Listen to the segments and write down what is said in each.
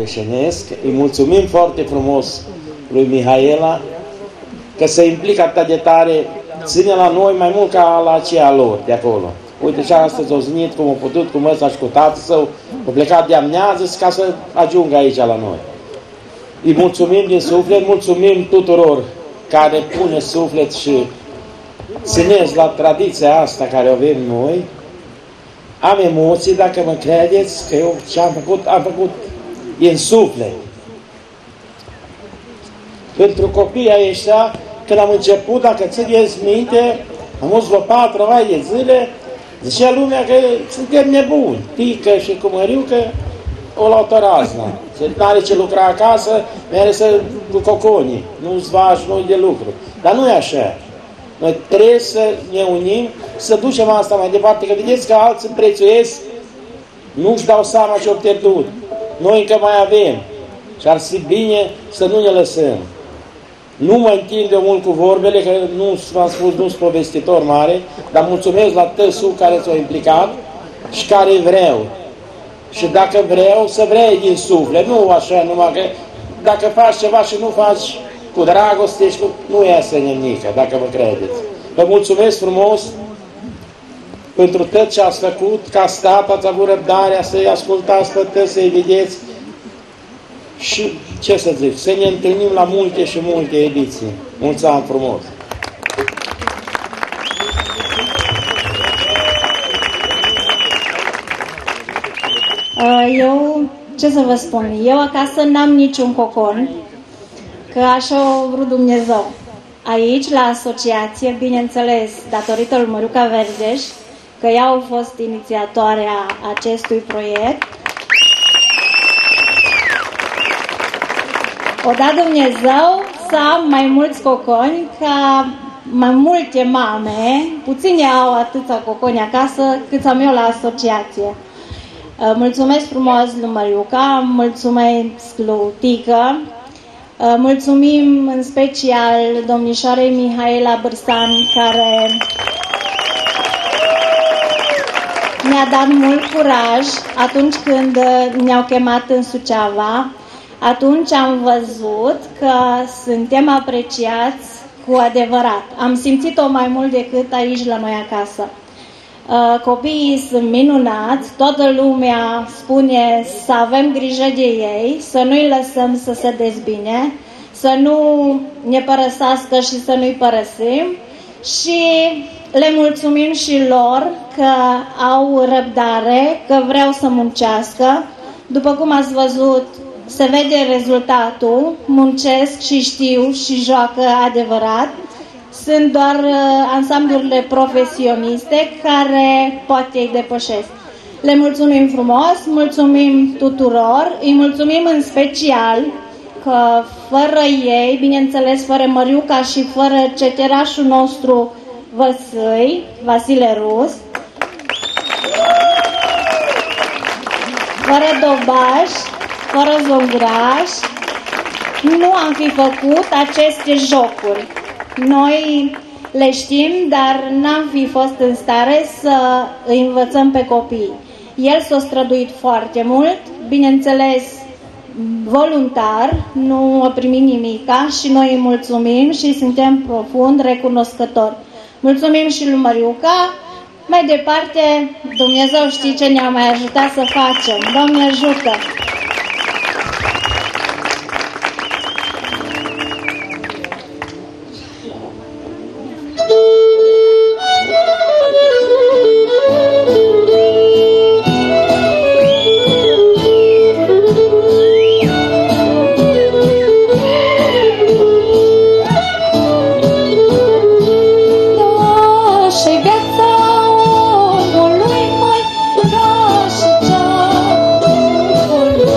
Beșenesc. Îi mulțumim foarte frumos lui Mihaela că se implică atât de tare, ține la noi mai mult ca la aceea lor de acolo. Uite, și astăzi au zinit cum a putut, cum ăsta și cu tatăl său, a plecat de amnează ca să ajungă aici la noi. Îi mulțumim din suflet, mulțumim tuturor care pune suflet și ținesc la tradiția asta care o avem noi. Am emoții, dacă mă credeți, că eu ce am făcut din suflet. Pentru copiii ăștia, când am început, dacă țineți minte, am fost vreo 4 ani de zile, zicea lumea că suntem nebuni, Tică și cu Măriucă o luau razna. Nu are ce lucra acasă, mere să cu coconii, nu-ți vași, nu de lucru. Dar nu e așa. Noi trebuie să ne unim, să ducem asta mai departe, că vedeți că alții prețuiesc, nu-și dau seama ce-au pierdut. Noi încă mai avem și ar fi bine să nu ne lăsăm. Nu mă întind eu mult cu vorbele, că nu v-am spus, nu sunt povestitor mare, dar mulțumesc la tăsul care s-au implicat și care vreau. Și dacă vreau, să vrei din suflet, nu așa numai că dacă faci ceva și nu faci cu dragoste și nu iasă nimică, dacă vă credeți. Vă mulțumesc frumos pentru tot ce ați făcut, că ați stat, ați avut răbdarea să-i ascultați pe toți, să-i vedeți. Și ce să zic, să ne întâlnim la multe și multe ediții. Mulți ani frumos! Eu, ce să vă spun, eu acasă n-am niciun cocon, că așa a vrut Dumnezeu. Aici, la asociație, bineînțeles, datorită lui Măriuca Verdeș, că ea a fost inițiatoarea acestui proiect, o dat Dumnezeu să am mai mulți coconi, ca mai multe mame, puține au atâția coconi acasă, cât am eu la asociație. Mulțumesc frumos lui Măriuca, mulțumesc lui Tică, mulțumim în special domnișoarei Mihaela Bârsan, care mi-a dat mult curaj atunci când ne-au chemat în Suceava. Atunci am văzut că suntem apreciați cu adevărat. Am simțit-o mai mult decât aici la noi acasă. Copiii sunt minunați, toată lumea spune să avem grijă de ei, să nu-i lăsăm să se dezbine, să nu ne părăsească și să nu-i părăsim și le mulțumim și lor că au răbdare, că vreau să muncească. După cum ați văzut, se vede rezultatul, muncesc și știu și joacă adevărat. Sunt doar ansamblurile profesioniste care poate îi depășesc. Le mulțumim frumos, mulțumim tuturor, îi mulțumim în special că fără ei, bineînțeles fără Măriuca și fără ceterașul nostru Văsăi, Vasile Rus, fără Dobaș, fără Zonguraș, nu am fi făcut aceste jocuri. Noi le știm, dar n-am fi fost în stare să îi învățăm pe copii. El s-a străduit foarte mult, bineînțeles voluntar, nu a primit nimica și noi îi mulțumim și suntem profund recunoscători. Mulțumim și lui Măriuca. Mai departe, Dumnezeu știe ce ne-a mai ajutat să facem. Doamne ajută! Omului, mai, ca și cea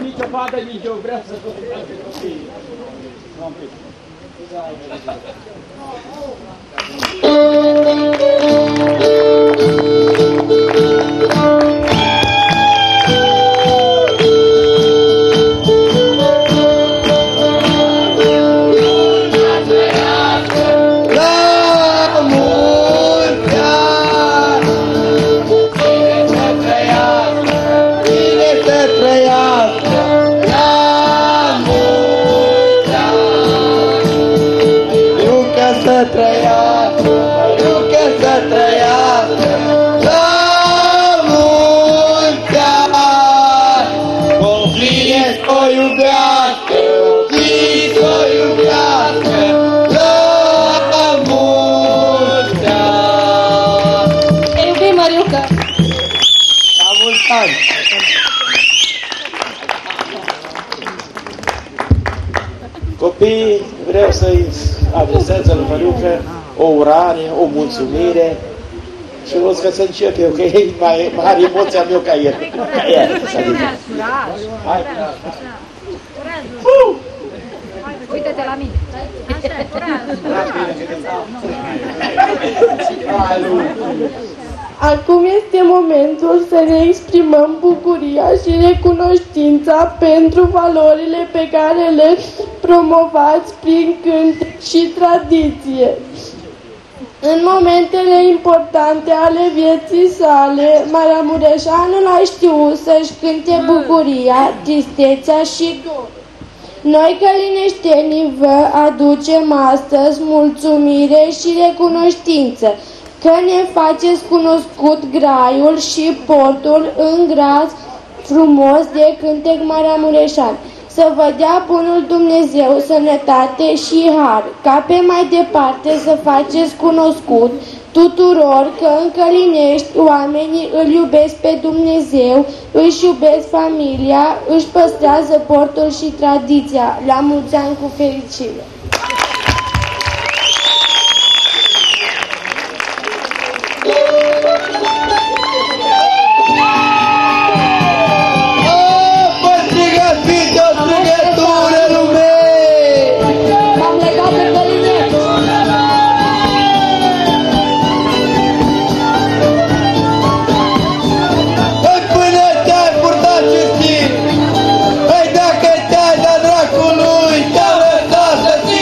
nicio fată, nici eu vreau să văd alte copii. Copii, vreau să-i adresez lui Măriucă o urare, o mulțumire și vreau să încep eu, că e mai are emoția mea ca el. Hai! Uite-te la mine! Acum este momentul să ne exprimăm bucuria și recunoștința pentru valorile pe care le promovați prin cântec și tradiție. În momentele importante ale vieții sale, Maramureșanul a știut să-și cânte bucuria, tristețea și dor. Noi, călineștenii, vă aducem astăzi mulțumire și recunoștință că ne faceți cunoscut graiul și portul în gras frumos de cântec maramureșan. Să vă dea bunul Dumnezeu sănătate și har, ca pe mai departe să faceți cunoscut tuturor că în Călinești oamenii îl iubesc pe Dumnezeu, își iubesc familia, își păstrează portul și tradiția. La mulți ani cu fericire! Păi dacă te-ai dat dracului, te-a lăsat să ții.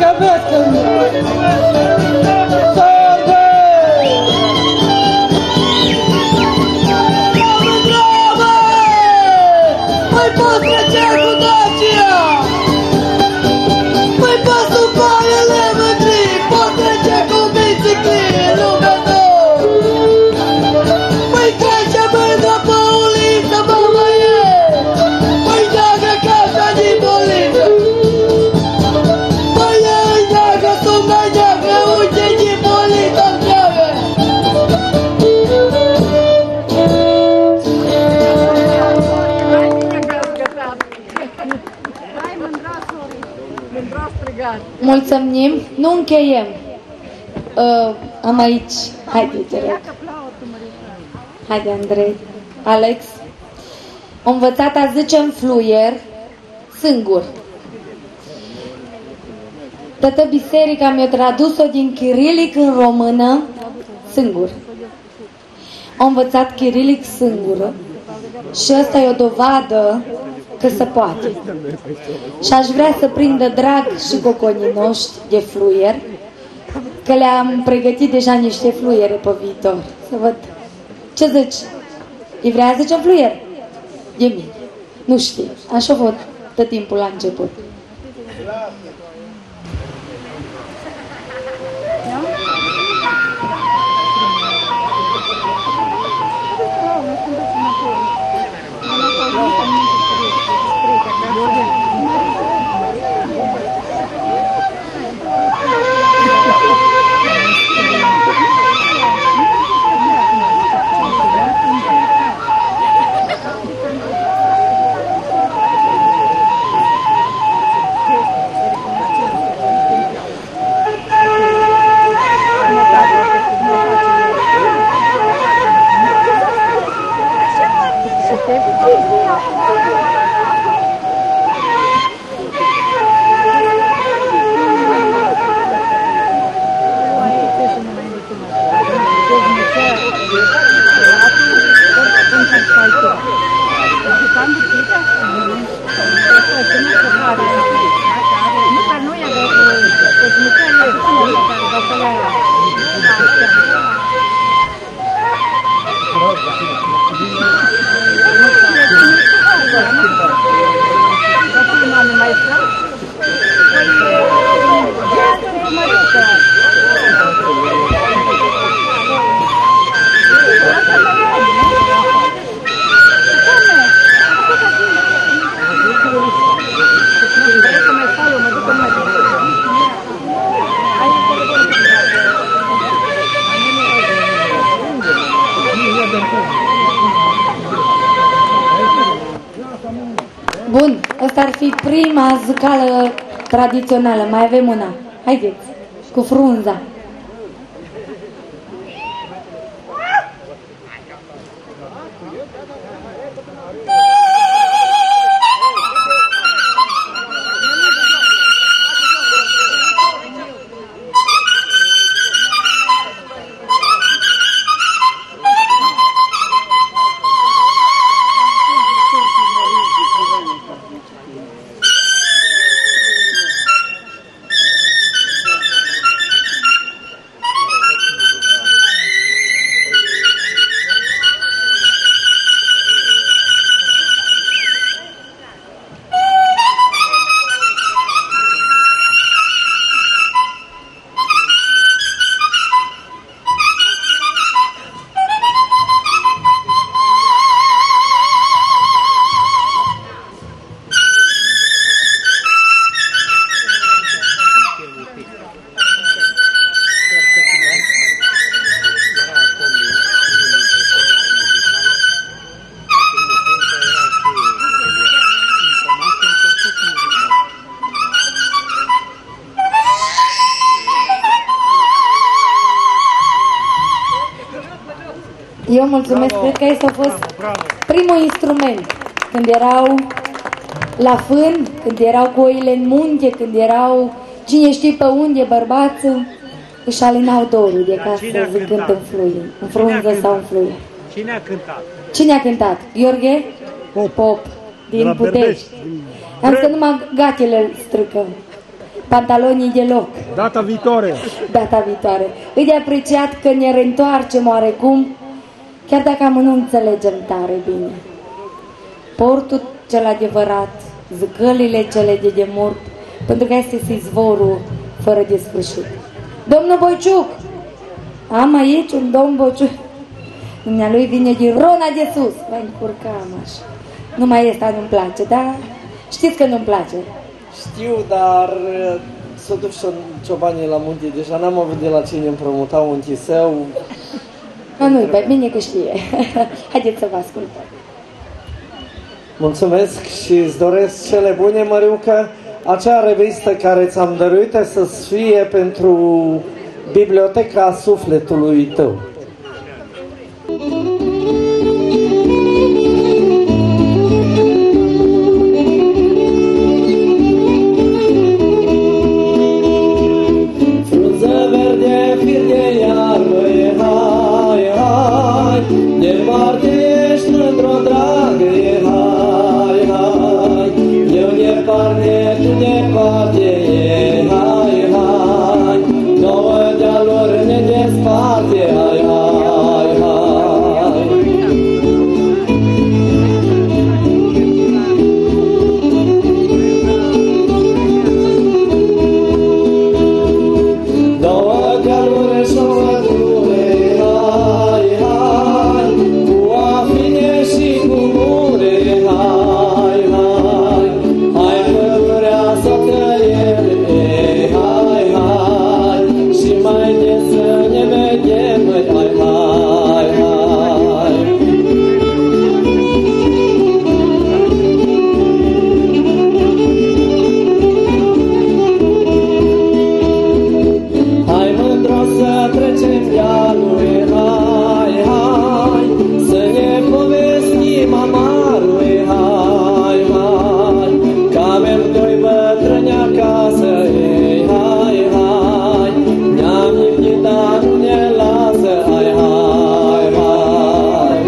Mulțumim, nu încheiem. Am aici. Haide, direct. Haide, Andrei. Alex. Am învățat a zice în fluier, singur. Toată biserica mi-a tradus-o din chirilic în română, singur. Am învățat chirilic singură și asta e o dovadă că se poate. Și aș vrea să prindă drag și coconii noștri de fluier, că le-am pregătit deja niște fluiere pe viitor. Să văd. Ce zici? Îi vrea să zice fluier? De mine. Nu știu. Așa văd tot timpul la început. Bun, asta ar fi prima zicală tradițională. Mai avem una. Haideți, cu frunza. Eu mulțumesc, cred că asta a fost primul instrument. Când erau la fân, când erau cu oile în munte, când erau cine știe pe unde, bărbați, își alinau dorul de ca să zic cânt în fluier, în frunză sau în fluier. Cine a cântat? Cine a cântat? Gheorghe? Pop. Din Putești. Am să numai gatele îl stricăm. pantalonii deloc. Data viitoare. Data viitoare. E de apreciat că ne reîntoarcem oarecum, chiar dacă nu înțelegem tare bine. Portul cel adevărat, zăcălile cele de demult, pentru că este izvorul fără de sfârșit. Domnul Boiciuc! Am aici un domn Boiciuc. Dumnealui vine din Rona de sus. Vai încurcam așa. Numai ăsta nu-mi place, dar știți că nu-mi place. Știu, dar s-o duc ciobanii la munte. Deja n-am avut de la cine împrumuta unchiul său. Nu-i bine că știe. Haideți să vă ascultăm. Mulțumesc și îți doresc cele bune, Măriucă. Acea revistă care ți-am dăruit să-ți fie pentru biblioteca sufletului tău. Frunză verde, fir de iarbă, hai, hai, departe ești mândr-o dragă, hai, hai, eu departe, tu departe, hai, hai, nouă de-alor ne desparte, hai, hai, hai. Două de-alor și o pădure, hai, hai, cu afine și cu mure, hai, hai, hai pădurea să tăiem, hai, hai, și mai des să ne vedem, hai, hai, hai. Hai mândro să trecem dealul, hai, hai, să ne povestim amarul, hai, hai, că avem doi bătrâni acasă, hai, hai, ne-am iubit, dar nu ne lasă, hai, hai, hai.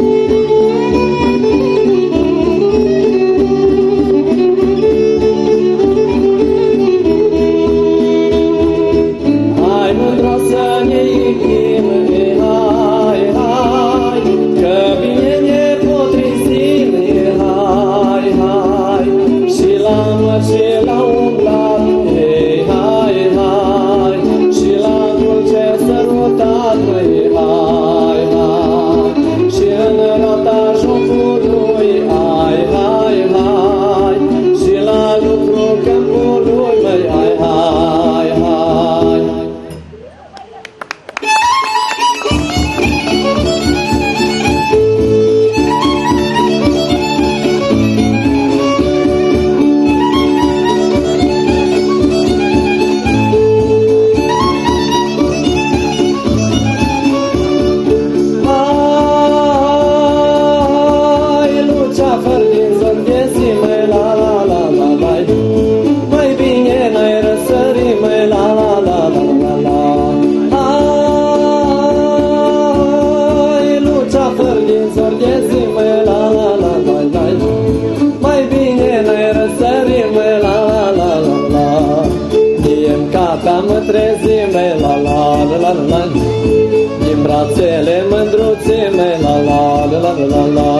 Hai mândro să ne iubim, hai, hai, că bine ne potrivim, hai, hai, și la măr și la umblat, hai, hai, și la dulce sărutat, hai, hai, și în rota jocului, hai, hai, hai, și la lucru câmpului, hai, hai, hai. Hai, luceafăr din zor de zi, măi, la, la, la, la, la, mai bine n-ai răsări, măi, la, la, la, la, la, la. Hai, luceafăr din zor de zi, măi, la, la, la, la, la, mai bine n-ai răsări, măi, la, la, la, la, la. Diem cata mă trezi, măi, la, la, la, la, la, din brațele mândruțe, măi, la, la, la, la, la, la.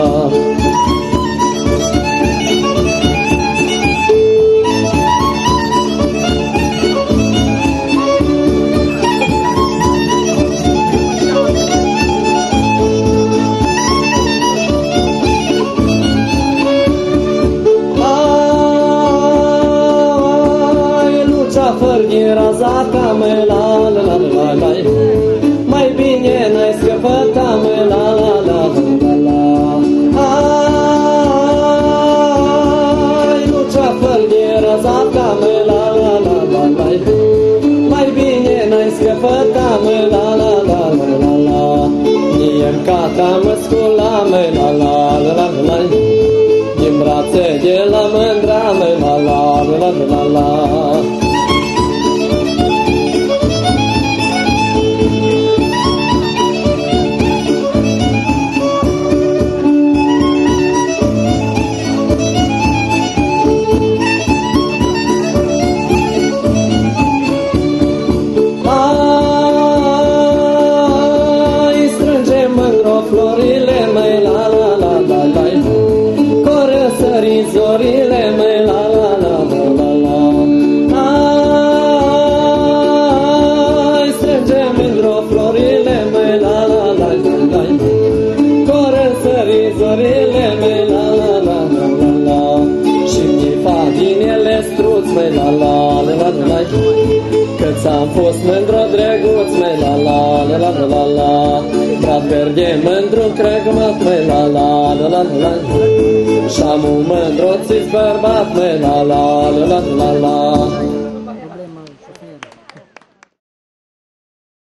Hai, luceafăr din raza ta, măi, la, la, la, la, la, mai bine n-ai scăpăta, măi, la, la, la, la, la, la. Hai, luceafăr din raza ta, măi, la, la, la, la, la, mai bine n-ai scăpăta, măi, la, la, la, la, la, la. Mie-mi cata mă scula, măi, la, la, la, la, la, din brațe de la mândra, măi, la, la, la, la, la, la. la la la la la. Cât ți-am fost mândru, drăguț, măi, la la la la la la la. Brat verde mândru, crăgmat, măi, la la la la la la. Și-am un mândru ți-s bărbat, măi, la la la la la la.